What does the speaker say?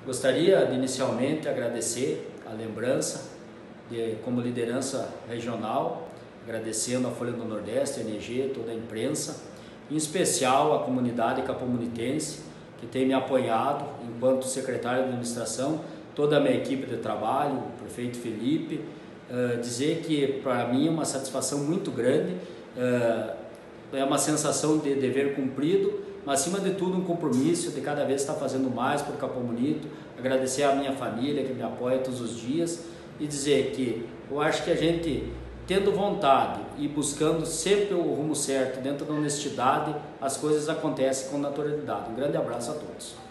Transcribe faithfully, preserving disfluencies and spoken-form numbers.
Gostaria de inicialmente agradecer a lembrança de, como liderança regional, agradecendo a Folha do Nordeste, a N E G, toda a imprensa, em especial a comunidade capomunitense, que tem me apoiado enquanto secretário de administração, toda a minha equipe de trabalho, o prefeito Felipe, uh, dizer que para mim é uma satisfação muito grande, uh, é uma sensação de dever cumprido, mas acima de tudo um compromisso de cada vez estar fazendo mais por Capão Bonito, agradecer à minha família que me apoia todos os dias e dizer que eu acho que a gente, tendo vontade e buscando sempre o rumo certo, dentro da honestidade, as coisas acontecem com naturalidade. Um grande abraço a todos.